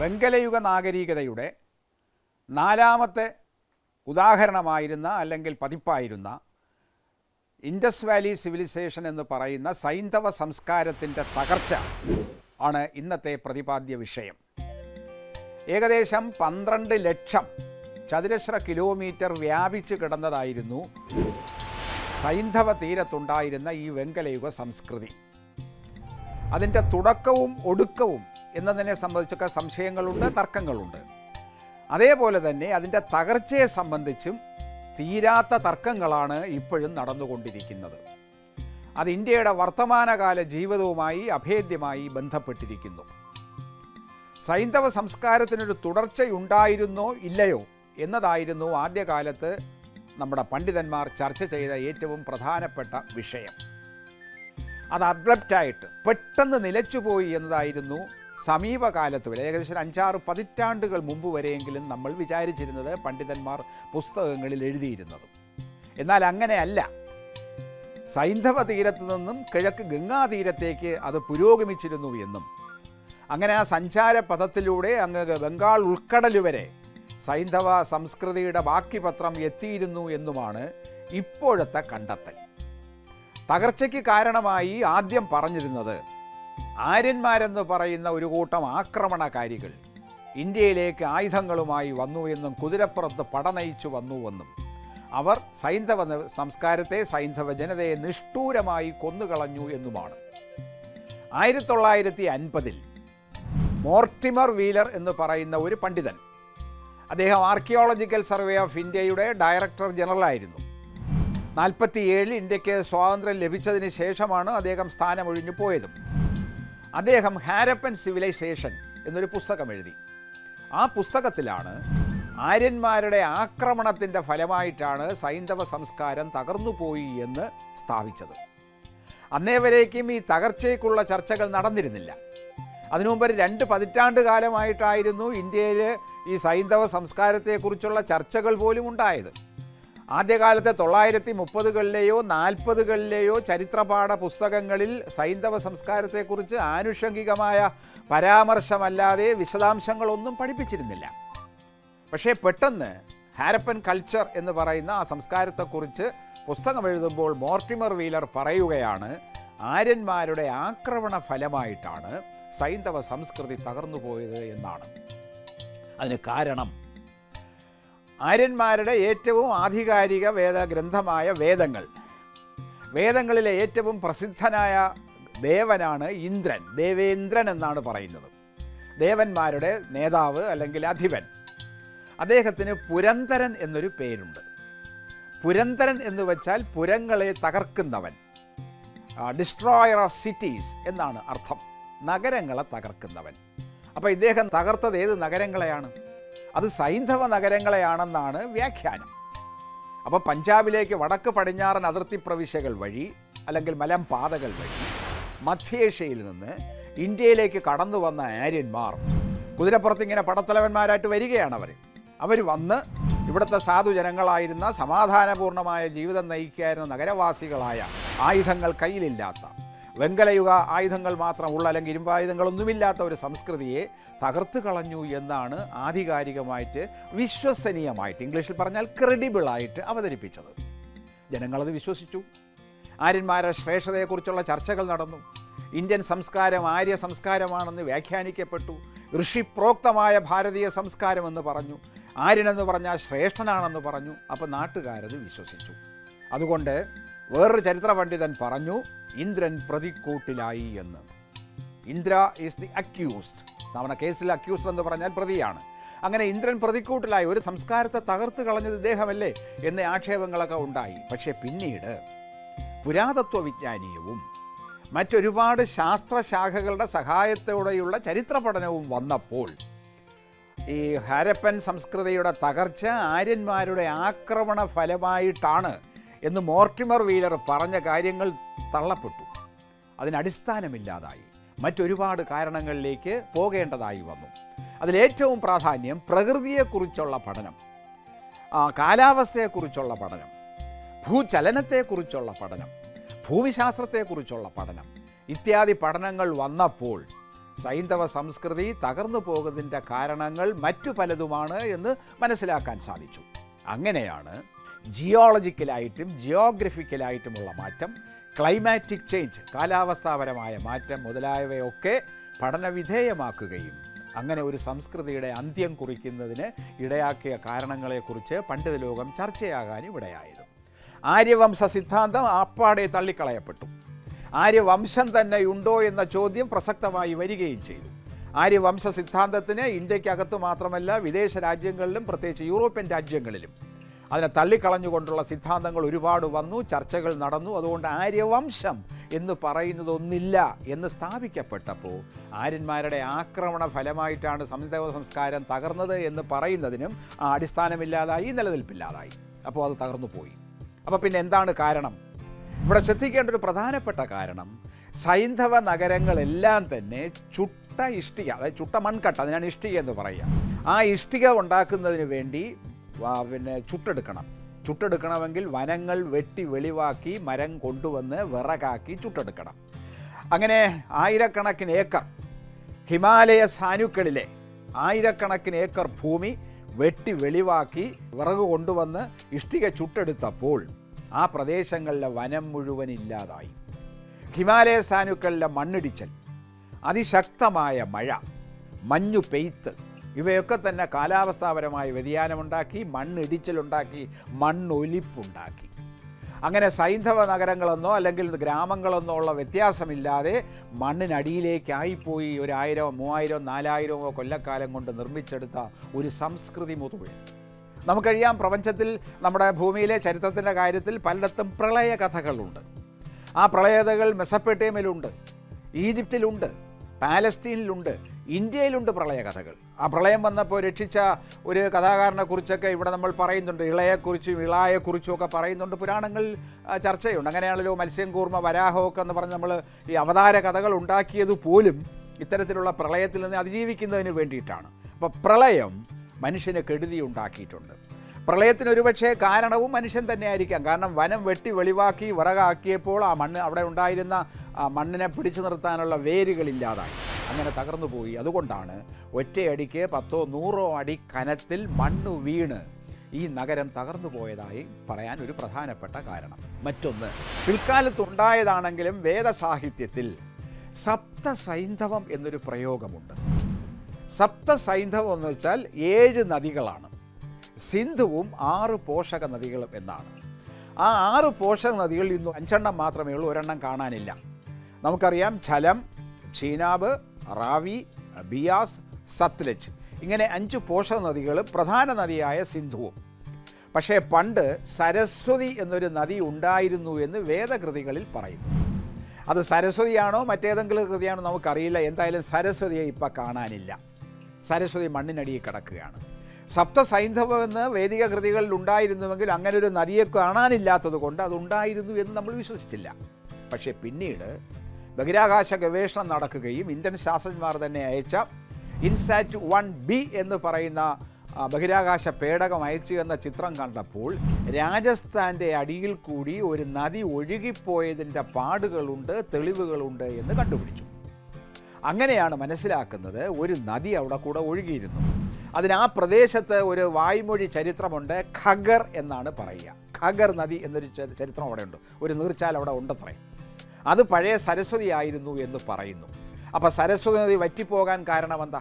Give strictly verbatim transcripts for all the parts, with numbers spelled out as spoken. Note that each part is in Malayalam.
വെങ്കലയുഗ നാഗരികതയുടെ നാലാമത്തെ ഉദാഹരണമായിരുന്ന അല്ലെങ്കിൽ പതിപ്പായിരുന്ന ഇൻഡസ് വാലി സിവിലൈസേഷൻ എന്ന് പറയുന്ന സൈന്ധവ സംസ്കാരത്തിൻ്റെ തകർച്ച ആണ് ഇന്നത്തെ പ്രതിപാദ്യ വിഷയം. ഏകദേശം പന്ത്രണ്ട് ലക്ഷം ചതുരശ്ര കിലോമീറ്റർ വ്യാപിച്ച് കിടന്നതായിരുന്നു സൈന്ധവ തീരത്തുണ്ടായിരുന്ന ഈ വെങ്കലയുഗ സംസ്കൃതി. അതിൻ്റെ തുടക്കവും ഒടുക്കവും എന്നതിനെ സംബന്ധിച്ചൊക്കെ സംശയങ്ങളുണ്ട്, തർക്കങ്ങളുണ്ട്. അതേപോലെ തന്നെ അതിൻ്റെ തകർച്ചയെ സംബന്ധിച്ചും തീരാത്ത തർക്കങ്ങളാണ് ഇപ്പോഴും നടന്നുകൊണ്ടിരിക്കുന്നത്. അത് ഇന്ത്യയുടെ വർത്തമാനകാല ജീവിതവുമായി അഭേദ്യമായി ബന്ധപ്പെട്ടിരിക്കുന്നു. സൈന്ധവ സംസ്കാരത്തിനൊരു തുടർച്ചയുണ്ടായിരുന്നോ ഇല്ലയോ എന്നതായിരുന്നു ആദ്യകാലത്ത് നമ്മുടെ പണ്ഡിതന്മാർ ചർച്ച ചെയ്ത ഏറ്റവും പ്രധാനപ്പെട്ട വിഷയം. അത് അബ്രപ്റ്റായിട്ട് പെട്ടെന്ന് നിലച്ചുപോയി എന്നതായിരുന്നു സമീപകാലത്ത് വരെ, ഏകദേശം ഒരു അഞ്ചാറ് പതിറ്റാണ്ടുകൾ മുമ്പ് വരെയെങ്കിലും നമ്മൾ വിചാരിച്ചിരുന്നത്, പണ്ഡിതന്മാർ പുസ്തകങ്ങളിൽ എഴുതിയിരുന്നത്. എന്നാൽ അങ്ങനെയല്ല. സൈന്ധവ തീരത്ത് നിന്നും കിഴക്ക് ഗംഗാതീരത്തേക്ക് അത് പുരോഗമിച്ചിരുന്നു എന്നും അങ്ങനെ ആ സഞ്ചാര പഥത്തിലൂടെ അങ്ങ് ബംഗാൾ ഉൾക്കടൽ വരെ സൈന്ധവ സംസ്കൃതിയുടെ ബാക്കി പത്രം എത്തിയിരുന്നു എന്നുമാണ് ഇപ്പോഴത്തെ കണ്ടെത്തൽ. തകർച്ചയ്ക്ക് കാരണമായി ആദ്യം പറഞ്ഞിരുന്നത് ആര്യന്മാരെന്ന് പറയുന്ന ഒരു കൂട്ടം ആക്രമണകാരികൾ ഇന്ത്യയിലേക്ക് ആയുധങ്ങളുമായി വന്നു എന്നും കുതിരപ്പുറത്ത് പടനയിച്ചു വന്നുവെന്നും അവർ സൈന്ധവ സംസ്കാരത്തെ, സൈന്ധവ ജനതയെ നിഷ്ഠൂരമായി കൊന്നുകളഞ്ഞു എന്നുമാണ്. ആയിരത്തി തൊള്ളായിരത്തി അൻപതിൽ മോർട്ടിമർ വീലർ എന്ന് പറയുന്ന ഒരു പണ്ഡിതൻ, അദ്ദേഹം ആർക്കിയോളജിക്കൽ സർവേ ഓഫ് ഇന്ത്യയുടെ ഡയറക്ടർ ജനറലായിരുന്നു. നാൽപ്പത്തി ഏഴിൽ ഇന്ത്യക്ക് സ്വാതന്ത്ര്യം ലഭിച്ചതിന് ശേഷമാണ് അദ്ദേഹം സ്ഥാനമൊഴിഞ്ഞു പോയതും. അദ്ദേഹം ഹാരപ്പൻ സിവിലൈസേഷൻ എന്നൊരു പുസ്തകം എഴുതി. ആ പുസ്തകത്തിലാണ് ആര്യന്മാരുടെ ആക്രമണത്തിൻ്റെ ഫലമായിട്ടാണ് സൈന്ധവ സംസ്കാരം തകർന്നുപോയി എന്ന് സ്ഥാപിച്ചത്. അന്നേ വരേക്കും ഈ തകർച്ചയ്ക്കുള്ള ചർച്ചകൾ നടന്നിരുന്നില്ല. അതിനു മുമ്പ് രണ്ട് പതിറ്റാണ്ട് കാലമായിട്ടായിരുന്നു ഇന്ത്യയിൽ ഈ സൈന്ധവ സംസ്കാരത്തെക്കുറിച്ചുള്ള ചർച്ചകൾ പോലും ഉണ്ടായത്. ആദ്യകാലത്തെ തൊള്ളായിരത്തി മുപ്പതുകളിലെയോ നാൽപ്പതുകളിലെയോ ചരിത്രപാഠ പുസ്തകങ്ങളിൽ സൈന്ധവ സംസ്കാരത്തെക്കുറിച്ച് ആനുഷംഗികമായ പരാമർശമല്ലാതെ വിശദാംശങ്ങളൊന്നും പഠിപ്പിച്ചിരുന്നില്ല. പക്ഷേ പെട്ടെന്ന് ഹാരപ്പൻ കൾച്ചർ എന്ന് പറയുന്ന ആ സംസ്കാരത്തെക്കുറിച്ച് പുസ്തകം എഴുതുമ്പോൾ മോർട്ടിമർ വീലർ പറയുകയാണ്, ആര്യന്മാരുടെ ആക്രമണ ഫലമായിട്ടാണ് സൈന്ധവ സംസ്കൃതി തകർന്നു പോയത് എന്നാണ്. അതിന് കാരണം ആര്യന്മാരുടെ ഏറ്റവും ആധികാരിക വേദഗ്രന്ഥമായ വേദങ്ങൾ, വേദങ്ങളിലെ ഏറ്റവും പ്രസിദ്ധനായ ദേവനാണ് ഇന്ദ്രൻ. ദേവേന്ദ്രൻ എന്നാണ് പറയുന്നത്. ദേവന്മാരുടെ നേതാവ് അല്ലെങ്കിൽ അധിപൻ. അദ്ദേഹത്തിന് പുരന്തരൻ എന്നൊരു പേരുണ്ട്. പുരന്തരൻ എന്ന് വെച്ചാൽ പുരങ്ങളെ തകർക്കുന്നവൻ, ഡിസ്ട്രോയർ ഓഫ് സിറ്റീസ് എന്നാണ് അർത്ഥം. നഗരങ്ങളെ തകർക്കുന്നവൻ. അപ്പോൾ ഇദ്ദേഹം തകർത്തത് ഏത് നഗരങ്ങളെയാണ്? അത് സൈന്ധവ നഗരങ്ങളെയാണെന്നാണ് വ്യാഖ്യാനം. അപ്പോൾ പഞ്ചാബിലേക്ക് വടക്ക് പടിഞ്ഞാറൻ അതിർത്തി പ്രവിശ്യകൾ വഴി അല്ലെങ്കിൽ മലമ്പാതകൾ വഴി മധ്യേഷ്യയിൽ നിന്ന് ഇന്ത്യയിലേക്ക് കടന്നു വന്ന ആര്യന്മാർ കുതിരപ്പുറത്തിങ്ങനെ പടത്തലവന്മാരായിട്ട് വരികയാണ്. അവർ അവർ വന്ന് ഇവിടുത്തെ സാധുജനങ്ങളായിരുന്ന സമാധാനപൂർണമായ ജീവിതം നയിക്കായിരുന്ന നഗരവാസികളായ, ആയുധങ്ങൾ കയ്യിലില്ലാത്ത, വെങ്കലയുഗ ആയുധങ്ങൾ മാത്രമുള്ള അല്ലെങ്കിൽ ഇരുമ്പായുധങ്ങളൊന്നുമില്ലാത്ത ഒരു സംസ്കൃതിയെ തകർത്ത് കളഞ്ഞു എന്നാണ് ആധികാരികമായിട്ട്, വിശ്വസനീയമായിട്ട്, ഇംഗ്ലീഷിൽ പറഞ്ഞാൽ ക്രെഡിബിളായിട്ട് അവതരിപ്പിച്ചത്. ജനങ്ങളത് വിശ്വസിച്ചു. ആര്യന്മാരുടെ ശ്രേഷ്ഠതയെക്കുറിച്ചുള്ള ചർച്ചകൾ നടന്നു. ഇന്ത്യൻ സംസ്കാരം ആര്യ സംസ്കാരമാണെന്ന് വ്യാഖ്യാനിക്കപ്പെട്ടു. ഋഷിപ്രോക്തമായ ഭാരതീയ സംസ്കാരമെന്ന് പറഞ്ഞു. ആര്യനെന്ന് പറഞ്ഞാൽ ശ്രേഷ്ഠനാണെന്ന് പറഞ്ഞു. അപ്പോൾ നാട്ടുകാരത് വിശ്വസിച്ചു. അതുകൊണ്ട് വേറൊരു ചരിത്ര പണ്ഡിതൻ പറഞ്ഞു, ഇന്ദ്രൻ പ്രതിക്കൂട്ടിലായി എന്ന്. Indra is the accused. നമ്മുടെ കേസിൽ അക്യൂസ്ഡ് എന്ന് പറഞ്ഞാൽ പ്രതിയാണ്. അങ്ങനെ ഇന്ദ്രൻ പ്രതിക്കൂട്ടിലായി, ഒരു സംസ്കാരത്തെ തകർത്ത് കളഞ്ഞത് ഇദ്ദേഹമല്ലേ എന്ന ആക്ഷേപങ്ങളൊക്കെ ഉണ്ടായി. പക്ഷേ പിന്നീട് പുരാതത്വ വിജ്ഞാനീയവും മറ്റൊരുപാട് ശാസ്ത്രശാഖകളുടെ സഹായത്തോടെയുള്ള ചരിത്ര പഠനവും വന്നപ്പോൾ ഈ ഹാരപ്പൻ സംസ്കൃതിയുടെ തകർച്ച ആര്യന്മാരുടെ ആക്രമണ ഫലമായിട്ടാണ് എന്ന് മോർട്ടിമർ വീലർ പറഞ്ഞ കാര്യങ്ങൾ തള്ളപ്പെട്ടു. അതിനടിസ്ഥാനമില്ലാതായി. മറ്റൊരുപാട് കാരണങ്ങളിലേക്ക് പോകേണ്ടതായി വന്നു. അതിലേറ്റവും പ്രാധാന്യം പ്രകൃതിയെക്കുറിച്ചുള്ള പഠനം, കാലാവസ്ഥയെക്കുറിച്ചുള്ള പഠനം, ഭൂചലനത്തെക്കുറിച്ചുള്ള പഠനം, ഭൂമിശാസ്ത്രത്തെക്കുറിച്ചുള്ള പഠനം ഇത്യാദി പഠനങ്ങൾ വന്നപ്പോൾ സൈന്ധവ സംസ്കൃതി തകർന്നു പോകുന്നതിൻ്റെ കാരണങ്ങൾ മറ്റു പലതുമാണ് എന്ന് മനസ്സിലാക്കാൻ സാധിച്ചു. അങ്ങനെയാണ് ജിയോളജിക്കലായിട്ടും ജിയോഗ്രഫിക്കലായിട്ടുമുള്ള മാറ്റം, ക്ലൈമാറ്റിക് ചേഞ്ച്, കാലാവസ്ഥാപരമായ മാറ്റം മുതലായവയൊക്കെ പഠനവിധേയമാക്കുകയും അങ്ങനെ ഒരു സംസ്കൃതിയുടെ അന്ത്യം കുറിക്കുന്നതിന് ഇടയാക്കിയ കാരണങ്ങളെക്കുറിച്ച് പണ്ഡിത ലോകം ചർച്ചയാകാനും ഇടയായത്. ആര്യവംശ സിദ്ധാന്തം അപ്പാടെ തള്ളിക്കളയപ്പെട്ടു. ആര്യവംശം തന്നെ ഉണ്ടോ എന്ന ചോദ്യം പ്രസക്തമായി വരികയും ചെയ്തു. ആര്യവംശ സിദ്ധാന്തത്തിന് ഇന്ത്യക്കകത്ത് മാത്രമല്ല വിദേശ രാജ്യങ്ങളിലും പ്രത്യേകിച്ച് യൂറോപ്യൻ രാജ്യങ്ങളിലും അതിനെ തള്ളിക്കളഞ്ഞുകൊണ്ടുള്ള സിദ്ധാന്തങ്ങൾ ഒരുപാട് വന്നു, ചർച്ചകൾ നടന്നു. അതുകൊണ്ട് ആര്യവംശം എന്ന് പറയുന്നതൊന്നില്ല എന്ന് സ്ഥാപിക്കപ്പെട്ടപ്പോൾ ആര്യന്മാരുടെ ആക്രമണ ഫലമായിട്ടാണ് സൈന്ധവ സംസ്കാരം തകർന്നത് എന്ന് പറയുന്നതിനും ആ അടിസ്ഥാനമില്ലാതായി, നിലനിൽപ്പില്ലാതായി. അപ്പോൾ അത് തകർന്നു പോയി. അപ്പോൾ പിന്നെ എന്താണ് കാരണം? ഇവിടെ ശ്രദ്ധിക്കേണ്ട ഒരു പ്രധാനപ്പെട്ട കാരണം, സൈന്ധവ നഗരങ്ങളെല്ലാം തന്നെ ചുട്ട ഇഷ്ടിക, അതായത് ചുട്ട മൺകട്ട, അതിനാണ് ഇഷ്ടിക എന്ന് പറയുക. ആ ഇഷ്ടിക ഉണ്ടാക്കുന്നതിന് വേണ്ടി പിന്നെ ചുട്ടെടുക്കണം. ചുട്ടെടുക്കണമെങ്കിൽ വനങ്ങൾ വെട്ടി വെളിവാക്കി മരം കൊണ്ടുവന്ന് വിറകാക്കി ചുട്ടെടുക്കണം. അങ്ങനെ ആയിരക്കണക്കിന് ഏക്കർ ഹിമാലയ സാനുക്കളിലെ ആയിരക്കണക്കിന് ഏക്കർ ഭൂമി വെട്ടി വെളിവാക്കി വിറക് കൊണ്ടുവന്ന് ഇഷ്ടിക ചുട്ടെടുത്തപ്പോൾ ആ പ്രദേശങ്ങളിലെ വനം മുഴുവൻ ഇല്ലാതായി. ഹിമാലയ സാനുക്കളിലെ മണ്ണിടിച്ചൽ, അതിശക്തമായ മഴ, മഞ്ഞു പെയ്ത്ത്, ഇവയൊക്കെ തന്നെ കാലാവസ്ഥാപരമായ വ്യതിയാനമുണ്ടാക്കി, മണ്ണിടിച്ചിലുണ്ടാക്കി, മണ്ണൊലിപ്പുണ്ടാക്കി. അങ്ങനെ സൈന്ധവ നഗരങ്ങളെന്നോ അല്ലെങ്കിൽ ഗ്രാമങ്ങളെന്നോ ഉള്ള വ്യത്യാസമില്ലാതെ മണ്ണിനടിയിലേക്കായിപ്പോയി ഒരായിരമോ മൂവായിരമോ നാലായിരമോ കൊല്ലക്കാലം കൊണ്ട് നിർമ്മിച്ചെടുത്ത ഒരു സംസ്കൃതി മുതുവെ. നമുക്കറിയാം, പ്രപഞ്ചത്തിൽ നമ്മുടെ ഭൂമിയിലെ ചരിത്രത്തിൻ്റെ കാര്യത്തിൽ പലയിടത്തും പ്രളയ കഥകളുണ്ട്. ആ പ്രളയകഥകൾ മെസപ്പൊട്ടേമിയയിലുണ്ട്, ഈജിപ്തിലുണ്ട്, പാലസ്തീനിലുണ്ട്, ഇന്ത്യയിലുണ്ട് പ്രളയകഥകൾ. ആ പ്രളയം വന്നപ്പോൾ രക്ഷിച്ച ഒരു കഥാകാരനെക്കുറിച്ചൊക്കെ ഇവിടെ നമ്മൾ പറയുന്നുണ്ട്. ഇളയെക്കുറിച്ചും ഇളായെക്കുറിച്ചും ഒക്കെ പറയുന്നുണ്ട്, പുരാണങ്ങളിൽ ചർച്ചയുണ്ട്. അങ്ങനെയാണല്ലോ മത്സ്യം, കൂർമ്മ, വരാഹമൊക്കെ എന്ന് പറഞ്ഞ് നമ്മൾ ഈ അവതാര കഥകൾ ഉണ്ടാക്കിയത് പോലും ഇത്തരത്തിലുള്ള പ്രളയത്തിൽ നിന്ന് അതിജീവിക്കുന്നതിന് വേണ്ടിയിട്ടാണ്. അപ്പോൾ പ്രളയം മനുഷ്യന് കെടുതി ഉണ്ടാക്കിയിട്ടുണ്ട്. പ്രളയത്തിന് ഒരുപക്ഷെ കാരണവും മനുഷ്യൻ തന്നെയായിരിക്കാം. കാരണം വനം വെട്ടി വെളിവാക്കി വിറകാക്കിയപ്പോൾ ആ മണ്ണ്, അവിടെ ഉണ്ടായിരുന്ന മണ്ണിനെ പിടിച്ചു നിർത്താനുള്ള വേരുകളില്ലാതായി, അങ്ങനെ തകർന്നു പോയി. അതുകൊണ്ടാണ് ഒറ്റയടിക്ക് പത്തോ നൂറോ അടി കനത്തിൽ മണ്ണ് വീണ് ഈ നഗരം തകർന്നു പോയതായി പറയാൻ ഒരു പ്രധാനപ്പെട്ട കാരണം. മറ്റൊന്ന്, പിൽക്കാലത്തുണ്ടായതാണെങ്കിലും വേദസാഹിത്യത്തിൽ സപ്തസൈന്ധവം എന്നൊരു പ്രയോഗമുണ്ട്. സപ്തസൈന്ധവം എന്ന് വെച്ചാൽ ഏഴ് നദികളാണ്. സിന്ധുവും ആറ് പോഷക നദികളും എന്നാണ്. ആ ആറ് പോഷക നദികളിൽ ഇന്നും അഞ്ചെണ്ണം മാത്രമേ ഉള്ളൂ, ഒരെണ്ണം കാണാനില്ല. നമുക്കറിയാം, ഝലം, ചീനാബ്, റാവി, ബിയാസ്, സത്ലജ്, ഇങ്ങനെ അഞ്ച് പോഷക നദികൾ, പ്രധാന നദിയായ സിന്ധുവും. പക്ഷേ പണ്ട് സരസ്വതി എന്നൊരു നദി ഉണ്ടായിരുന്നു എന്ന് വേദകൃതികളിൽ പറയുന്നു. അത് സരസ്വതിയാണോ മറ്റേതെങ്കിലും കൃതിയാണോ നമുക്കറിയില്ല. എന്തായാലും സരസ്വതിയെ ഇപ്പം കാണാനില്ല. സരസ്വതി മണ്ണിനടിയിൽ കിടക്കുകയാണ്. സപ്തസൈന്ധവം എന്ന് വേദിക കൃതികളിൽ ഉണ്ടായിരുന്നുവെങ്കിൽ അങ്ങനെ ഒരു നദിയെ കാണാനില്ലാത്തത് കൊണ്ട് അതുണ്ടായിരുന്നു എന്ന് നമ്മൾ വിശ്വസിച്ചില്ല. പക്ഷേ പിന്നീട് ബഹിരാകാശ ഗവേഷണം നടക്കുകയും ഇന്ത്യൻ ശാസ്ത്രജ്ഞന്മാർ തന്നെ അയച്ച ഇൻസാറ്റ് വൺ ബി എന്ന് പറയുന്ന ബഹിരാകാശ പേടകം അയച്ചു എന്ന ചിത്രം കണ്ടപ്പോൾ രാജസ്ഥാൻ്റെ അടിയിൽ കൂടി ഒരു നദി ഒഴുകിപ്പോയതിൻ്റെ പാടുകളുണ്ട്, തെളിവുകളുണ്ട് എന്ന് കണ്ടുപിടിച്ചു. അങ്ങനെയാണ് മനസ്സിലാക്കുന്നത് ഒരു നദി അവിടെ കൂടെ ഒഴുകിയിരുന്നു. അതിന് ആ പ്രദേശത്ത് ഒരു വായ്മൊഴി ചരിത്രമുണ്ട്, ഖഗർ എന്നാണ് പറയുക. ഖഗർ നദി എന്നൊരു ചരിത്രം അവിടെ ഉണ്ട്, ഒരു നീർച്ചാൽ അവിടെ ഉണ്ടത്രേ. അത് പഴയ സരസ്വതി ആയിരുന്നു എന്ന് പറയുന്നു. അപ്പോൾ സരസ്വതി നദി വറ്റിപ്പോകാൻ കാരണം എന്താ?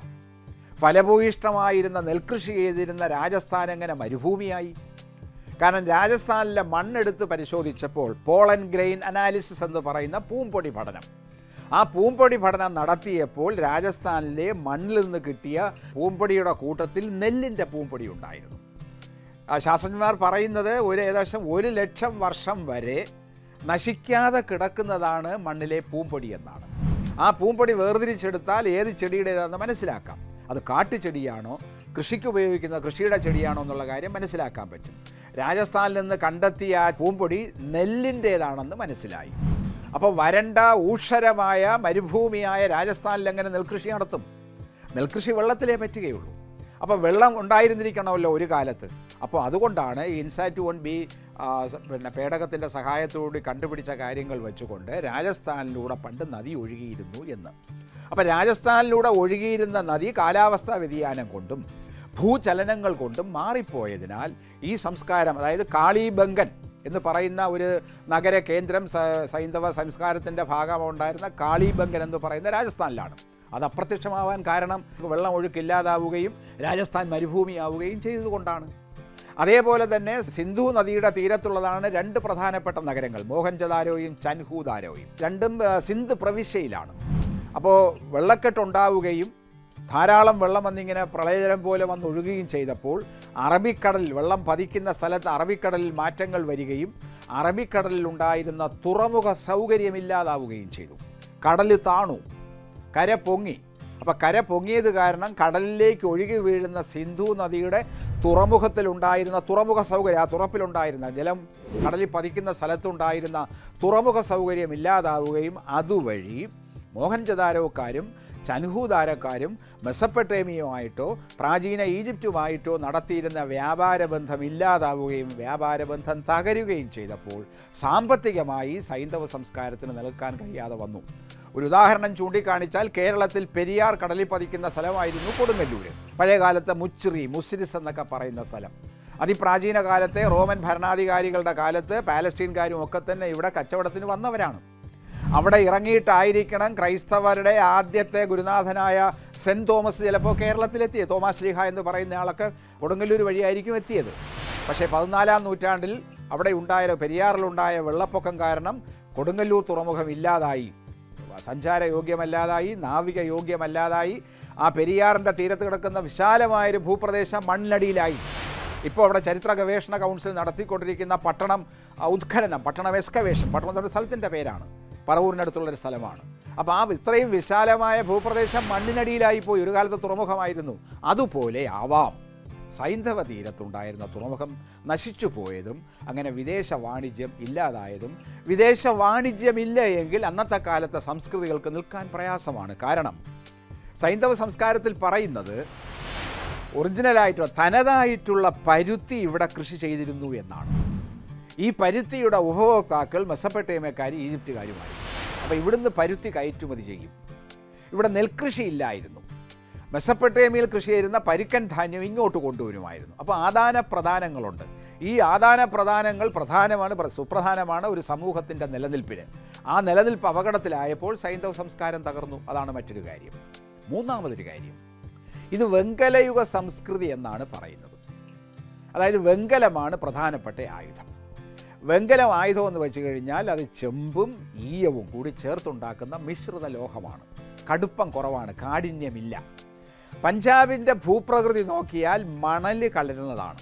ഫലഭൂയിഷ്ടമായിരുന്ന നെൽകൃഷി ചെയ്തിരുന്ന രാജസ്ഥാൻ എങ്ങനെ മരുഭൂമിയായി? കാരണം രാജസ്ഥാനിലെ മണ്ണെടുത്ത് പരിശോധിച്ചപ്പോൾ പോളൻ ഗ്രെയിൻ അനാലിസിസ് എന്ന് പറയുന്ന പൂമ്പൊടി പഠനം, ആ പൂമ്പൊടി പഠനം നടത്തിയപ്പോൾ രാജസ്ഥാനിലെ മണ്ണിൽ നിന്ന് കിട്ടിയ പൂമ്പൊടിയുടെ കൂട്ടത്തിൽ നെല്ലിൻ്റെ പൂമ്പൊടി ഉണ്ടായിരുന്നു. ശാസ്ത്രജ്ഞന്മാർ പറയുന്നത് ഒരു ഏകദേശം ഒരു ലക്ഷം വർഷം വരെ നശിക്കാതെ കിടക്കുന്നതാണ് മണ്ണിലെ പൂമ്പൊടി എന്നാണ്. ആ പൂമ്പൊടി വേർതിരിച്ചെടുത്താൽ ഏത് ചെടിയുടേതാണെന്ന് മനസ്സിലാക്കാം. അത് കാട്ടുചെടിയാണോ കൃഷിക്ക് ഉപയോഗിക്കുന്ന കൃഷിയുടെ ചെടിയാണോ എന്നുള്ള കാര്യം മനസ്സിലാക്കാൻ പറ്റും. രാജസ്ഥാനിൽ നിന്ന് കണ്ടെത്തിയ ആ പൂമ്പൊടി നെല്ലിൻ്റേതാണെന്ന് മനസ്സിലായി. അപ്പോൾ വരണ്ട ഊഷരമായ മരുഭൂമിയായ രാജസ്ഥാനിൽ എങ്ങനെ നെൽകൃഷി നടത്തും? നെൽകൃഷി വെള്ളത്തിലേ പറ്റുകയുള്ളൂ. അപ്പോൾ വെള്ളം ഉണ്ടായിരുന്നിരിക്കണമല്ലോ ഒരു കാലത്ത്. അപ്പോൾ അതുകൊണ്ടാണ് ഈ ഇൻസാറ്റ് വൺ ബി പിന്നെ പേടകത്തിൻ്റെ സഹായത്തോടുകൂടി കണ്ടുപിടിച്ച കാര്യങ്ങൾ വെച്ചുകൊണ്ട് രാജസ്ഥാനിലൂടെ പണ്ട് നദി ഒഴുകിയിരുന്നു എന്ന്. അപ്പോൾ രാജസ്ഥാനിലൂടെ ഒഴുകിയിരുന്ന നദി കാലാവസ്ഥാ വ്യതിയാനം കൊണ്ടും ഭൂചലനങ്ങൾ കൊണ്ടും മാറിപ്പോയതിനാൽ ഈ സംസ്കാരം, അതായത് കാളിബംഗൻ എന്ന് പറയുന്ന ഒരു നഗര കേന്ദ്രം സൈന്ധവ സംസ്കാരത്തിൻ്റെ ഭാഗമുണ്ടായിരുന്ന കാളിബംഗൻ എന്ന് പറയുന്ന രാജസ്ഥാനിലാണ്. അത് അപ്രത്യക്ഷമാവാൻ കാരണം വെള്ളം ഒഴുക്കില്ലാതാവുകയും രാജസ്ഥാൻ മരുഭൂമിയാവുകയും ചെയ്തതുകൊണ്ടാണ്. അതേപോലെ തന്നെ സിന്ധു നദിയുടെ തീരത്തുള്ളതാണ് രണ്ട് പ്രധാനപ്പെട്ട നഗരങ്ങൾ, മോഹൻജദാരോയും ചൻഹുദാരോയും. രണ്ടും സിന്ധ് പ്രവിശ്യയിലാണ്. അപ്പോൾ വെള്ളക്കെട്ടുണ്ടാവുകയും ധാരാളം വെള്ളം വന്നിങ്ങനെ പ്രളയജലം പോലെ വന്നൊഴുകുകയും ചെയ്തപ്പോൾ അറബിക്കടലിൽ വെള്ളം പതിക്കുന്ന സ്ഥലത്ത് അറബിക്കടലിൽ മാറ്റങ്ങൾ വരികയും അറബിക്കടലിൽ ഉണ്ടായിരുന്ന തുറമുഖ സൗകര്യമില്ലാതാവുകയും ചെയ്തു. കടൽ താണു, കര പൊങ്ങി. അപ്പോൾ കര പൊങ്ങിയത് കാരണം കടലിലേക്ക് ഒഴുകി വീഴുന്ന സിന്ധു നദിയുടെ തുറമുഖത്തിലുണ്ടായിരുന്ന തുറമുഖ സൗകര്യം, ആ തുറപ്പിലുണ്ടായിരുന്ന ജലം കടലിൽ പതിക്കുന്ന സ്ഥലത്തുണ്ടായിരുന്ന തുറമുഖ സൗകര്യം ഇല്ലാതാവുകയും അതുവഴി മോഹൻജദാരോക്കാരും ചൻഹുദാരക്കാരും മെസപ്പൊട്ടേമിയയുമായിട്ടോ പ്രാചീന ഈജിപ്തുമായിട്ടോ നടത്തിയിരുന്ന വ്യാപാര ബന്ധം ഇല്ലാതാവുകയും വ്യാപാര ബന്ധം തകരുകയും ചെയ്തപ്പോൾ സാമ്പത്തികമായി സൈന്ധവ സംസ്കാരത്തിന് നിൽക്കാൻ കഴിയാതെ വന്നു. ഒരു ഉദാഹരണം ചൂണ്ടിക്കാണിച്ചാൽ കേരളത്തിൽ പെരിയാർ കടലിൽ പതിക്കുന്ന സ്ഥലമായിരുന്നു കൊടുങ്ങല്ലൂർ. പഴയകാലത്തെ മുച്ചിറി, മുസിരിസ് എന്നൊക്കെ പറയുന്ന സ്ഥലം. അതിപ്രാചീന കാലത്തെ റോമൻ ഭരണാധികാരികളുടെ കാലത്ത് പാലസ്റ്റീൻകാരും ഒക്കെ തന്നെ ഇവിടെ കച്ചവടത്തിന് വന്നവരാണ്. അവിടെ ഇറങ്ങിയിട്ടായിരിക്കണം ക്രൈസ്തവരുടെ ആദ്യത്തെ ഗുരുനാഥനായ സെൻറ്റ് തോമസ് ചിലപ്പോൾ കേരളത്തിലെത്തിയത്. തോമാസ് ശ്ലീഹ എന്ന് പറയുന്ന ആളൊക്കെ കൊടുങ്ങല്ലൂർ വഴിയായിരിക്കും എത്തിയത്. പക്ഷേ പതിനാലാം നൂറ്റാണ്ടിൽ അവിടെ ഉണ്ടായ പെരിയാറിലുണ്ടായ വെള്ളപ്പൊക്കം കാരണം കൊടുങ്ങല്ലൂർ തുറമുഖം ഇല്ലാതായി, സഞ്ചാര യോഗ്യമല്ലാതായി, നാവിക യോഗ്യമല്ലാതായി. ആ പെരിയാറിൻ്റെ തീരത്ത് കിടക്കുന്ന വിശാലമായൊരു ഭൂപ്രദേശം മണ്ണിനടിയിലായി. ഇപ്പോൾ അവിടെ ചരിത്ര ഗവേഷണ കൗൺസിൽ നടത്തിക്കൊണ്ടിരിക്കുന്ന പട്ടണം ഉത്ഖനനം, പട്ടണം എക്സ്കവേഷൻ, പട്ടണം എന്ന സ്ഥലത്തിൻ്റെ പേരാണ്, പറവൂരിനടുത്തുള്ളൊരു സ്ഥലമാണ്. അപ്പോൾ ആ ഇത്രയും വിശാലമായ ഭൂപ്രദേശം മണ്ണിനടിയിലായിപ്പോയി. ഒരു കാലത്ത് തുറമുഖമായിരുന്നു. അതുപോലെ ആവാം സൈന്ധവ തീരത്തുണ്ടായിരുന്ന തുറമുഖം നശിച്ചു പോയതും അങ്ങനെ വിദേശ വാണിജ്യം ഇല്ലാതായതും. വിദേശ വാണിജ്യമില്ല എങ്കിൽ അന്നത്തെ കാലത്തെ സംസ്കൃതികൾക്ക് നിൽക്കാൻ പ്രയാസമാണ്. കാരണം സൈന്ധവ സംസ്കാരത്തിൽ പറയുന്നത് ഒറിജിനലായിട്ടുള്ള തനതായിട്ടുള്ള പരുത്തി ഇവിടെ കൃഷി ചെയ്തിരുന്നു എന്നാണ്. ഈ പരുത്തിയുടെ ഉപഭോക്താക്കൾ മെസപ്പൊട്ടേമിയക്കാരും ഈജിപ്തുകാരുമായിരുന്നു. അപ്പോൾ ഇവിടുന്ന് പരുത്തി കയറ്റുമതി ചെയ്യും. ഇവിടെ നെൽകൃഷി ഇല്ലായിരുന്നു. മെസപ്പൊട്ടേമിയയിൽ കൃഷി ചെയ്യുന്ന പരുക്കൻ ധാന്യം ഇങ്ങോട്ട് കൊണ്ടുവരുമായിരുന്നു. അപ്പോൾ ആദാന പ്രദാനങ്ങളുണ്ട്. ഈ ആദാന പ്രദാനങ്ങൾ പ്രധാനമാണ്, സുപ്രധാനമാണ് ഒരു സമൂഹത്തിൻ്റെ നിലനിൽപ്പിന്. ആ നിലനിൽപ്പ് അപകടത്തിലായപ്പോൾ സൈന്ധവ സംസ്കാരം തകർന്നു. അതാണ് മറ്റൊരു കാര്യം. മൂന്നാമതൊരു കാര്യം, ഇത് വെങ്കലയുഗ സംസ്കൃതി എന്നാണ് പറയുന്നത്. അതായത് വെങ്കലമാണ് പ്രധാനപ്പെട്ട ആയുധം. വെങ്കലം ആയുധം എന്ന് വെച്ച് കഴിഞ്ഞാൽ അത് ചെമ്പും ഈയവും കൂടി ചേർത്തുണ്ടാക്കുന്ന മിശ്രിത ലോഹമാണ്. കടുപ്പം കുറവാണ്, കാഠിന്യമില്ല. പഞ്ചാബിൻ്റെ ഭൂപ്രകൃതി നോക്കിയാൽ മണൽ കലരുന്നതാണ്.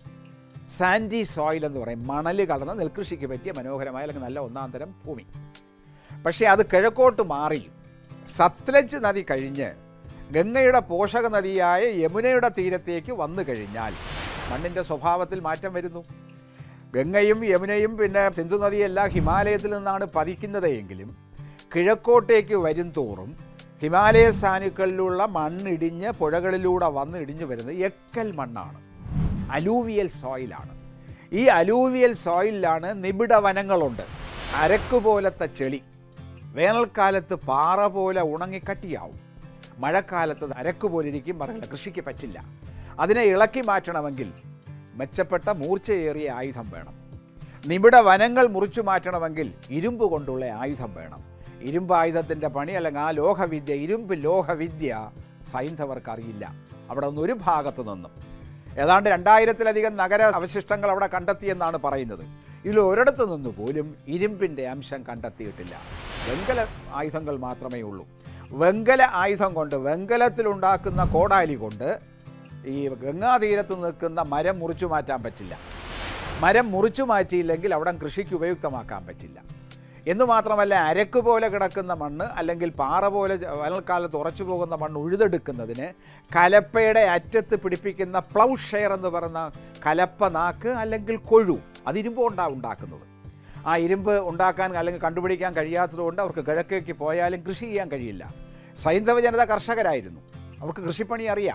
സാൻഡി സോയിൽ എന്ന് പറയും. മണൽ കലർന്ന നെൽകൃഷിക്ക് പറ്റിയ മനോഹരമായ അല്ലെങ്കിൽ നല്ല ഒന്നാം തരം ഭൂമി. പക്ഷേ അത് കിഴക്കോട്ട് മാറി സത്ലജ് നദി കഴിഞ്ഞ് ഗംഗയുടെ പോഷക നദിയായ യമുനയുടെ തീരത്തേക്ക് വന്നു കഴിഞ്ഞാൽ മണ്ണിൻ്റെ സ്വഭാവത്തിൽ മാറ്റം വരുന്നു. ഗംഗയും യമുനയും പിന്നെ സിന്ധു നദിയെല്ലാം ഹിമാലയത്തിൽ നിന്നാണ് പതിക്കുന്നത് എങ്കിലും കിഴക്കോട്ടേക്ക് വരും തോറും ഹിമാലയ സാനുക്കളിലുള്ള മണ്ണിടിഞ്ഞ് പുഴകളിലൂടെ വന്ന് ഇടിഞ്ഞു വരുന്നത് എക്കൽ മണ്ണാണ്, അലൂവിയൽ സോയിലാണ്. ഈ അലൂവിയൽ സോയിലാണ് നിബിഡ വനങ്ങളുണ്ട്. അരക്കുപോലത്തെ ചെളി. വേനൽക്കാലത്ത് പാറ പോലെ ഉണങ്ങിക്കട്ടിയാവും. മഴക്കാലത്ത് അരക്കുപോലിരിക്കും, പറയില്ല, കൃഷിക്ക് പറ്റില്ല. അതിനെ ഇളക്കി മാറ്റണമെങ്കിൽ മെച്ചപ്പെട്ട മൂർച്ചയേറിയ ആയുധം വേണം. നിബിഡ വനങ്ങൾ മുറിച്ചു മാറ്റണമെങ്കിൽ ഇരുമ്പ് കൊണ്ടുള്ള ആയുധം വേണം. ഇരുമ്പ് ആയുധത്തിൻ്റെ പണി അല്ലെങ്കിൽ ആ ലോഹവിദ്യ, ഇരുമ്പ് ലോഹവിദ്യ സൈന്ധവർക്ക് അറിയില്ല. അവിടെ നിന്ന് ഒരു ഭാഗത്തു നിന്നും ഏതാണ്ട് രണ്ടായിരത്തിലധികം നഗര അവശിഷ്ടങ്ങൾ അവിടെ കണ്ടെത്തിയെന്നാണ് പറയുന്നത്. ഇതിൽ ഒരിടത്തു നിന്ന് പോലും ഇരുമ്പിൻ്റെ അംശം കണ്ടെത്തിയിട്ടില്ല. വെങ്കല ആയുധങ്ങൾ മാത്രമേ ഉള്ളൂ. വെങ്കല ആയുധം കൊണ്ട്, വെങ്കലത്തിലുണ്ടാക്കുന്ന കോടാലി കൊണ്ട് ഈ ഗംഗാതീരത്ത് നിൽക്കുന്ന മരം മുറിച്ചു മാറ്റാൻ പറ്റില്ല. മരം മുറിച്ചു മാറ്റിയില്ലെങ്കിൽ അവിടെ കൃഷിക്ക് ഉപയുക്തമാക്കാൻ പറ്റില്ല. എന്നു മാത്രമല്ല, അരക്ക് പോലെ കിടക്കുന്ന മണ്ണ് അല്ലെങ്കിൽ പാറ പോലെ വേനൽക്കാലത്ത് ഉറച്ചു പോകുന്ന മണ്ണ് ഉഴുതെടുക്കുന്നതിന് കലപ്പയുടെ അറ്റത്ത് പിടിപ്പിക്കുന്ന പ്ലൗ ഷെയർ എന്ന് പറയുന്ന കലപ്പ നാക്ക് അല്ലെങ്കിൽ കൊഴു, അത് ഇരുമ്പ് കൊണ്ടാണ് ഉണ്ടാക്കുന്നത്. ആ ഇരുമ്പ് ഉണ്ടാക്കാൻ അല്ലെങ്കിൽ കണ്ടുപിടിക്കാൻ കഴിയാത്തതുകൊണ്ട് അവർക്ക് കിഴക്കേക്ക് പോയാലും കൃഷി ചെയ്യാൻ കഴിയില്ല. സൈന്ധവ ജനത കർഷകരായിരുന്നു, അവർക്ക് കൃഷിപ്പണി അറിയാം.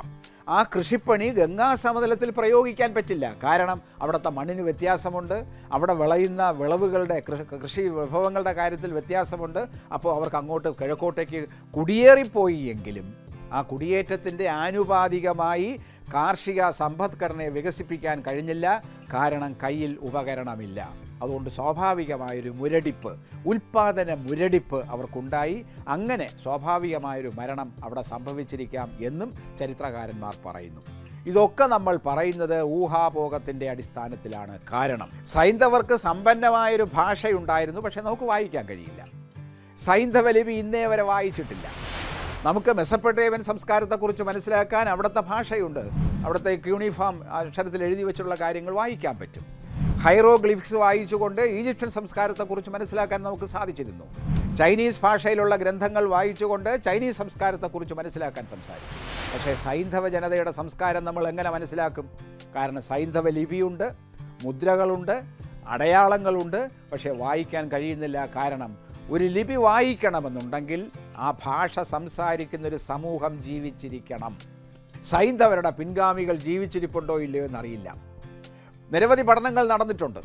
ആ കൃഷിപ്പണി ഗംഗാ സമതലത്തിൽ പ്രയോഗിക്കാൻ പറ്റില്ല. കാരണം അവിടുത്തെ മണ്ണിന് വ്യത്യാസമുണ്ട്, അവിടെ വിളയുന്ന വിളവുകളുടെ കൃഷി വിഭവങ്ങളുടെ കാര്യത്തിൽ വ്യത്യാസമുണ്ട്. അപ്പോൾ അവർക്ക് അങ്ങോട്ട് കിഴക്കോട്ടേക്ക് കുടിയേറിപ്പോയി എങ്കിലും ആ കുടിയേറ്റത്തിൻ്റെ ആനുപാതികമായി കാർഷിക സമ്പദ്ഘടനയെ വികസിപ്പിക്കാൻ കഴിഞ്ഞില്ല. കാരണം കയ്യിൽ ഉപകരണമില്ല. അതുകൊണ്ട് സ്വാഭാവികമായൊരു മുരടിപ്പ്, ഉൽപ്പാദന മുരടിപ്പ് അവർക്കുണ്ടായി. അങ്ങനെ സ്വാഭാവികമായൊരു മരണം അവിടെ സംഭവിച്ചിരിക്കാം എന്നും ചരിത്രകാരന്മാർ പറയുന്നു. ഇതൊക്കെ നമ്മൾ പറയുന്നത് ഊഹാപോഹത്തിൻ്റെ അടിസ്ഥാനത്തിലാണ്. കാരണം സൈന്ധവർക്ക് സമ്പന്നമായൊരു ഭാഷയുണ്ടായിരുന്നു, പക്ഷേ നമുക്ക് വായിക്കാൻ കഴിയില്ല. സൈന്ധവ ലിപി ഇന്നേ വരെ വായിച്ചിട്ടില്ല. നമുക്ക് മെസപ്പൊട്ടേമിയൻ സംസ്കാരത്തെക്കുറിച്ച് മനസ്സിലാക്കാൻ അവിടുത്തെ ഭാഷയുണ്ട്. അവിടുത്തെ ക്യൂണിഫോം അക്ഷരത്തിൽ എഴുതി വെച്ചുള്ള കാര്യങ്ങൾ വായിക്കാൻ പറ്റും. ഹൈറോഗ്ലിഫിക്സ് വായിച്ചുകൊണ്ട് ഈജിപ്ഷ്യൻ സംസ്കാരത്തെക്കുറിച്ച് മനസ്സിലാക്കാൻ നമുക്ക് സാധിച്ചിരുന്നു. ചൈനീസ് ഭാഷയിലുള്ള ഗ്രന്ഥങ്ങൾ വായിച്ചുകൊണ്ട് ചൈനീസ് സംസ്കാരത്തെക്കുറിച്ച് മനസ്സിലാക്കാൻ സംസാരിച്ചു. പക്ഷേ സൈന്ധവ ജനതയുടെ സംസ്കാരം നമ്മൾ എങ്ങനെ മനസ്സിലാക്കും? കാരണം സൈന്ധവ ലിപിയുണ്ട്, മുദ്രകളുണ്ട്, അടയാളങ്ങളുണ്ട്, പക്ഷേ വായിക്കാൻ കഴിയുന്നില്ല. കാരണം ഒരു ലിപി വായിക്കണമെന്നുണ്ടെങ്കിൽ ആ ഭാഷ സംസാരിക്കുന്നൊരു സമൂഹം ജീവിച്ചിരിക്കണം. സൈന്ധവരുടെ പിൻഗാമികൾ ജീവിച്ചിരിപ്പുണ്ടോ ഇല്ലയോ എന്നറിയില്ല. നിരവധി പഠനങ്ങൾ നടന്നിട്ടുണ്ട്.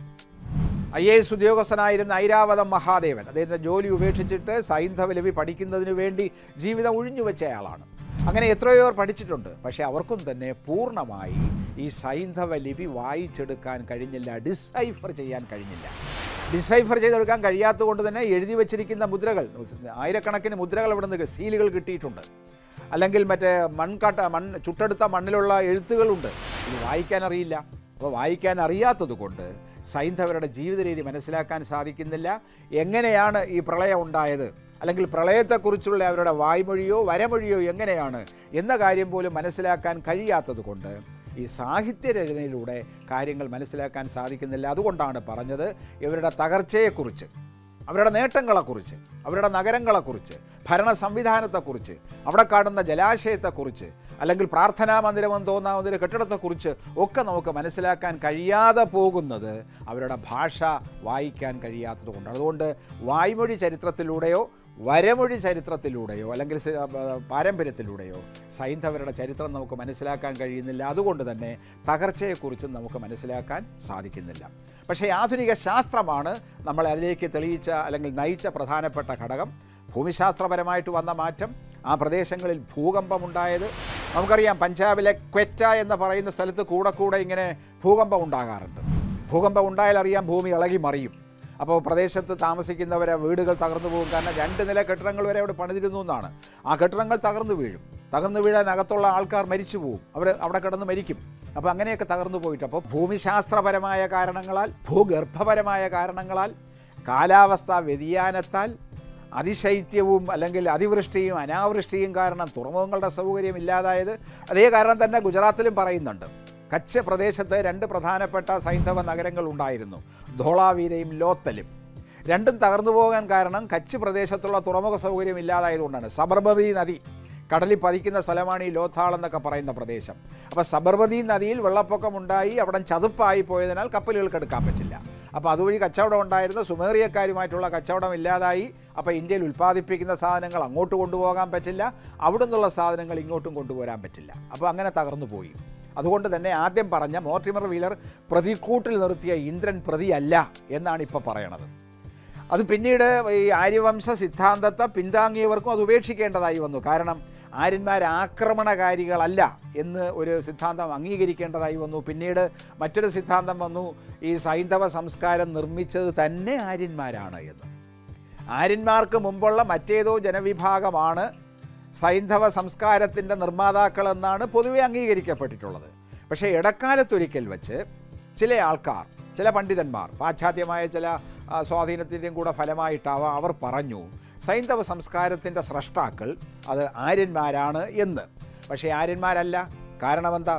ഐ എ എസ് ഉദ്യോഗസ്ഥനായിരുന്ന ഐരാവതം മഹാദേവൻ അദ്ദേഹത്തിൻ്റെ ജോലി ഉപേക്ഷിച്ചിട്ട് സൈന്ധവ ലിപി പഠിക്കുന്നതിന് വേണ്ടി ജീവിതം ഒഴിഞ്ഞു വെച്ചയാളാണ്. അങ്ങനെ എത്രയോ പേർ പഠിച്ചിട്ടുണ്ട്. പക്ഷേ അവർക്കും തന്നെ പൂർണ്ണമായി ഈ സൈന്ധവ ലിപി വായിച്ചെടുക്കാൻ കഴിഞ്ഞില്ല, ഡിസൈഫർ ചെയ്യാൻ കഴിഞ്ഞില്ല. ഡിസൈഫർ ചെയ്തെടുക്കാൻ കഴിയാത്തത് കൊണ്ട് തന്നെ എഴുതി വച്ചിരിക്കുന്ന മുദ്രകൾ, ആയിരക്കണക്കിന് മുദ്രകൾ ഇവിടെ നിന്ന് സീലുകൾ കിട്ടിയിട്ടുണ്ട്. അല്ലെങ്കിൽ മറ്റേ മൺകാട്ട മണ്ണ് ചുട്ടെടുത്ത മണ്ണിലുള്ള എഴുത്തുകളുണ്ട്. ഇത് വായിക്കാൻ അറിയില്ല. അപ്പോൾ വായിക്കാൻ അറിയാത്തത് കൊണ്ട് സൈന്ധവരുടെ ജീവിത രീതി മനസ്സിലാക്കാൻ സാധിക്കുന്നില്ല. എങ്ങനെയാണ് ഈ പ്രളയം ഉണ്ടായത്, അല്ലെങ്കിൽ പ്രളയത്തെക്കുറിച്ചുള്ള അവരുടെ വായ്മൊഴിയോ വരമൊഴിയോ എങ്ങനെയാണ് എന്ന കാര്യം പോലും മനസ്സിലാക്കാൻ കഴിയാത്തത് കൊണ്ട് ഈ സാഹിത്യരചനയിലൂടെ കാര്യങ്ങൾ മനസ്സിലാക്കാൻ സാധിക്കുന്നില്ല. അതുകൊണ്ടാണ് പറഞ്ഞത് ഇവരുടെ തകർച്ചയെക്കുറിച്ച്, അവരുടെ നേട്ടങ്ങളെക്കുറിച്ച്, അവരുടെ നഗരങ്ങളെക്കുറിച്ച്, ഭരണ സംവിധാനത്തെക്കുറിച്ച്, അവിടെ കാണുന്ന ജലാശയത്തെക്കുറിച്ച്, അല്ലെങ്കിൽ പ്രാർത്ഥനാ മന്ദിരമെന്ന് തോന്നാവുന്ന ഒരു കെട്ടിടത്തെക്കുറിച്ച് ഒക്കെ നമുക്ക് മനസ്സിലാക്കാൻ കഴിയാതെ പോകുന്നത് അവരുടെ ഭാഷ വായിക്കാൻ കഴിയാത്തത് കൊണ്ടാണ്. അതുകൊണ്ട് വായ്മൊഴി ചരിത്രത്തിലൂടെയോ വരമൊഴി ചരിത്രത്തിലൂടെയോ അല്ലെങ്കിൽ പാരമ്പര്യത്തിലൂടെയോ സൈന്ധവരുടെ ചരിത്രം നമുക്ക് മനസ്സിലാക്കാൻ കഴിയുന്നില്ല. അതുകൊണ്ട് തന്നെ തകർച്ചയെക്കുറിച്ചും നമുക്ക് മനസ്സിലാക്കാൻ സാധിക്കുന്നില്ല. പക്ഷേ ആധുനിക ശാസ്ത്രമാണ് നമ്മളെ അതിലേക്ക് തെളിയിച്ച അല്ലെങ്കിൽ നയിച്ച പ്രധാനപ്പെട്ട ഘടകം. ഭൂമിശാസ്ത്രപരമായിട്ട് വന്ന മാറ്റം, ആ പ്രദേശങ്ങളിൽ ഭൂകമ്പമുണ്ടായത് നമുക്കറിയാം. പഞ്ചാബിലെ ക്വെറ്റ എന്ന് പറയുന്ന സ്ഥലത്ത് കൂടെ കൂടെ ഇങ്ങനെ ഭൂകമ്പം ഉണ്ടാകാറുണ്ട്. ഭൂകമ്പം ഉണ്ടായാൽ അറിയാം ഭൂമി ഇളകി മറിയും. അപ്പോൾ പ്രദേശത്ത് താമസിക്കുന്നവരെ വീടുകൾ തകർന്നു പോകും. കാരണം രണ്ട് നില കെട്ടിടങ്ങൾ വരെ അവിടെ പണിതിരുന്നു എന്നാണ്. ആ കെട്ടിടങ്ങൾ തകർന്നു വീഴും. തകർന്നു വീഴാൻ അകത്തുള്ള ആൾക്കാർ മരിച്ചു പോകും, അവർ അവിടെ കിടന്ന് മരിക്കും. അപ്പോൾ അങ്ങനെയൊക്കെ തകർന്നു പോയിട്ട്, അപ്പോൾ ഭൂമിശാസ്ത്രപരമായ കാരണങ്ങളാൽ, ഭൂഗർഭപരമായ കാരണങ്ങളാൽ, കാലാവസ്ഥാ വ്യതിയാനത്താൽ, അതിശൈത്യവും അല്ലെങ്കിൽ അതിവൃഷ്ടിയും അനാവൃഷ്ടിയും കാരണം തുറമുഖങ്ങളുടെ സൗകര്യം ഇല്ലാതായത്. അതേ കാരണം തന്നെ ഗുജറാത്തിലും പറയുന്നുണ്ട്. കച്ച് പ്രദേശത്ത് രണ്ട് പ്രധാനപ്പെട്ട സൈന്ധവ നഗരങ്ങൾ ഉണ്ടായിരുന്നു, ധോളാവീരയും ലോത്തലും. രണ്ടും തകർന്നു പോകാൻ കാരണം കച്ച് പ്രദേശത്തുള്ള തുറമുഖ സൗകര്യം ഇല്ലാതായതുകൊണ്ടാണ്. സബർമതി നദി കടലിൽ പതിക്കുന്ന സ്ഥലമാണ് ഈ ലോഥാൾ എന്നൊക്കെ പറയുന്ന പ്രദേശം. അപ്പോൾ സബർമതി നദിയിൽ വെള്ളപ്പൊക്കമുണ്ടായി, അവിടെ ചതുപ്പായി പോയതിനാൽ കപ്പലുകൾക്ക് എടുക്കാൻ പറ്റില്ല. അപ്പോൾ അതുവഴി കച്ചവടം ഉണ്ടായിരുന്ന സുമേറിയക്കാരുമായിട്ടുള്ള കച്ചവടം ഇല്ലാതായി. അപ്പോൾ ഇന്ത്യയിൽ ഉൽപ്പാദിപ്പിക്കുന്ന സാധനങ്ങൾ അങ്ങോട്ട് കൊണ്ടുപോകാൻ പറ്റില്ല, അവിടെ നിന്നുള്ള സാധനങ്ങൾ ഇങ്ങോട്ടും കൊണ്ടുപോരാൻ പറ്റില്ല. അപ്പോൾ അങ്ങനെ തകർന്നു പോയി. അതുകൊണ്ട് തന്നെ ആദ്യം പറഞ്ഞ മോർട്ടിമർ വീലർ പ്രതിക്കൂട്ടിൽ നിർത്തിയ ഇന്ദ്രൻ പ്രതിയല്ല എന്നാണ് ഇപ്പോൾ പറയണത്. അത് പിന്നീട് ഈ ആര്യവംശ സിദ്ധാന്തത്തെ പിന്താങ്ങിയവർക്കും അത് ഉപേക്ഷിക്കേണ്ടതായി വന്നു. കാരണം ആര്യന്മാർ ആക്രമണകാരികളല്ല എന്ന് ഒരു സിദ്ധാന്തം അംഗീകരിക്കേണ്ടതായി വന്നു. പിന്നീട് മറ്റൊരു സിദ്ധാന്തം വന്നു, ഈ സൈന്ധവ സംസ്കാരം നിർമ്മിച്ചത് തന്നെ ആര്യന്മാരാണ് എന്ന്. ആര്യന്മാർക്ക് മുമ്പുള്ള മറ്റേതോ ജനവിഭാഗമാണ് സൈന്ധവ സംസ്കാരത്തിൻ്റെ നിർമ്മാതാക്കളെന്നാണ് പൊതുവെ അംഗീകരിക്കപ്പെട്ടിട്ടുള്ളത്. പക്ഷേ ഇടക്കാലത്തൊരിക്കൽ വെച്ച് ചില ആൾക്കാർ, ചില പണ്ഡിതന്മാർ, പാശ്ചാത്യമായ ചില സ്വാധീനത്തിൻ്റെയും കൂടെ ഫലമായിട്ടാവാം, അവർ പറഞ്ഞു സൈന്ധവ സംസ്കാരത്തിൻ്റെ സ്രഷ്ടാക്കൾ അത് ആര്യന്മാരാണ് എന്ന്. പക്ഷേ ആര്യന്മാരല്ല. കാരണമെന്താ?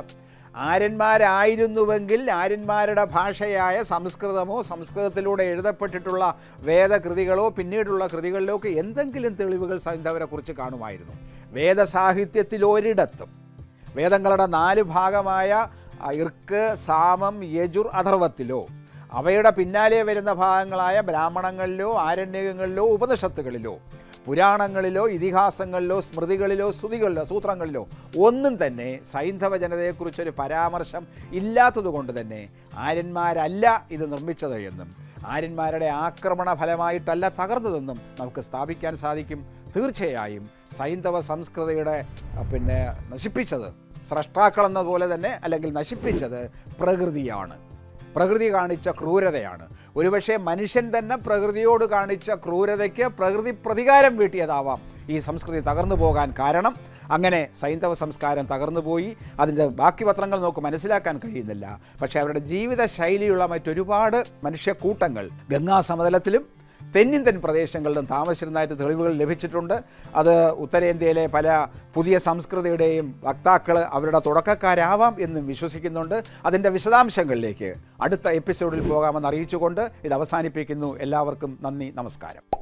ആര്യന്മാരായിരുന്നുവെങ്കിൽ ആര്യന്മാരുടെ ഭാഷയായ സംസ്കൃതമോ സംസ്കൃതത്തിലൂടെ എഴുതപ്പെട്ടിട്ടുള്ള വേദകൃതികളോ പിന്നീടുള്ള കൃതികളിലൊക്കെ എന്തെങ്കിലും തെളിവുകൾ സൈന്ധവരെക്കുറിച്ച് കാണുമായിരുന്നു. വേദസാഹിത്യത്തിൽ ഒരിടത്തും വേദങ്ങളുടെ നാല് ഭാഗമായ ഇർക്ക്, സാമം, യജുർ, അഥർവത്തിലോ അവയുടെ പിന്നാലെ വരുന്ന ഭാഗങ്ങളായ ബ്രാഹ്മണങ്ങളിലോ ആരണ്യകങ്ങളിലോ ഉപനിഷത്തുകളിലോ പുരാണങ്ങളിലോ ഇതിഹാസങ്ങളിലോ സ്മൃതികളിലോ സ്തുതികളിലോ സൂത്രങ്ങളിലോ ഒന്നും തന്നെ സൈന്ധവ ജനതയെക്കുറിച്ചൊരു പരാമർശം ഇല്ലാത്തതുകൊണ്ട് തന്നെ ആര്യന്മാരല്ല ഇത് നിർമ്മിച്ചത് എന്നും ആര്യന്മാരുടെ ആക്രമണ ഫലമായിട്ടല്ല തകർന്നതെന്നും നമുക്ക് സ്ഥാപിക്കാൻ സാധിക്കും. തീർച്ചയായും സൈന്ധവ സംസ്കൃതിയുടെ പിന്നെ നശിപ്പിച്ചത് സ്രഷ്ടാക്കളെന്ന പോലെ തന്നെ അല്ലെങ്കിൽ നശിപ്പിച്ചത് പ്രകൃതിയാണ്. പ്രകൃതി കാണിച്ച ക്രൂരതയാണ്. ഒരുപക്ഷെ മനുഷ്യൻ തന്നെ പ്രകൃതിയോട് കാണിച്ച ക്രൂരതയ്ക്ക് പ്രകൃതി പ്രതികാരം വീട്ടിയതാവാം ഈ സംസ്കൃതി തകർന്നു പോകാൻ കാരണം. അങ്ങനെ സൈന്ധവ സംസ്കാരം തകർന്നുപോയി. അതിൻ്റെ ബാക്കി പത്രങ്ങൾ നമുക്ക് മനസ്സിലാക്കാൻ കഴിയുന്നില്ല. പക്ഷേ അവരുടെ ജീവിത ശൈലിയുള്ള മറ്റൊരുപാട് മനുഷ്യക്കൂട്ടങ്ങൾ ഗംഗാ സമതലത്തിലും തെന്നിന്ത്യൻ പ്രദേശങ്ങളിലും താമസിച്ചിരുന്നതായിട്ട് തെളിവുകൾ ലഭിച്ചിട്ടുണ്ട്. അത് ഉത്തരേന്ത്യയിലെ പല പുതിയ സംസ്കൃതിയുടെയും വക്താക്കൾ അവരുടെ തുടക്കക്കാരാവാം എന്നും വിശ്വസിക്കുന്നുണ്ട്. അതിൻ്റെ വിശദാംശങ്ങളിലേക്ക് അടുത്ത എപ്പിസോഡിൽ പോകാമെന്ന് അറിയിച്ചുകൊണ്ട് ഇത് അവസാനിപ്പിക്കുന്നു. എല്ലാവർക്കും നന്ദി, നമസ്കാരം.